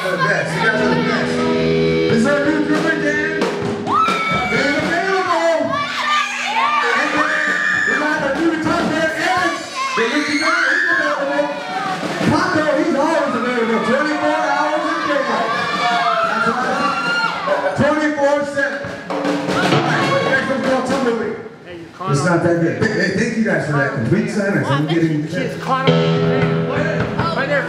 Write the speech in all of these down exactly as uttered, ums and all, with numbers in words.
are the best. You guys are the best. This is our new drummer, Dan. Dan's available. And then we got our new guitar player, Eric. The Richie Miller, he's available. Paco, he's always available. twenty-four hours a day. That's right. twenty-four seven. Alright, next one's called Tumbleweed. It's not that good. Hey, thank you guys for that complete silence. I'm getting kids caught up. Right there.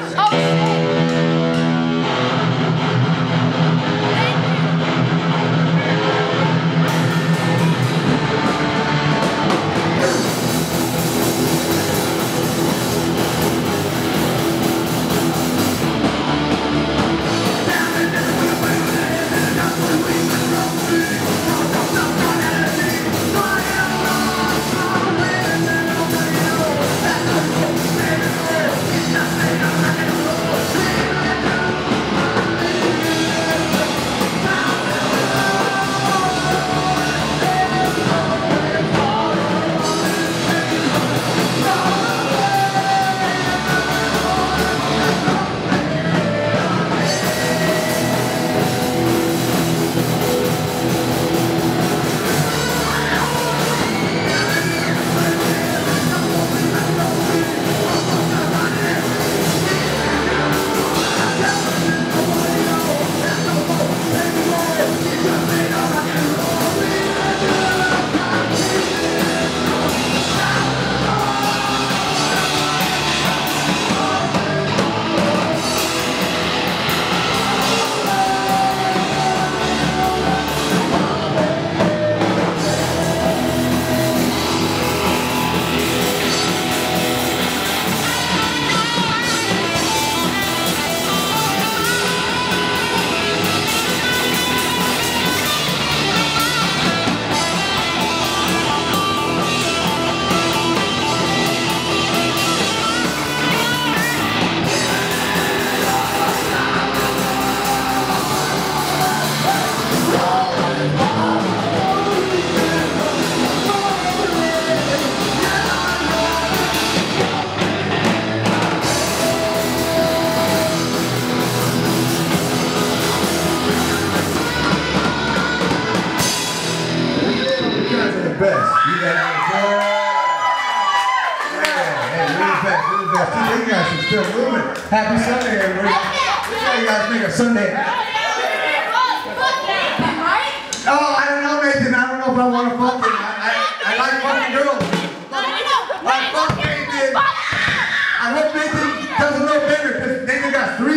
best. You guys are the best. Yeah, hey, we're the best. We're the best. You guys are still moving. Happy Sunday, everybody. Let's how you guys make a Sunday. Oh, I don't know, Nathan. I don't know if I want to fuck him. I, I, I like fucking girls. I fuck Nathan. I hope Nathan does a little better because Nathan got three.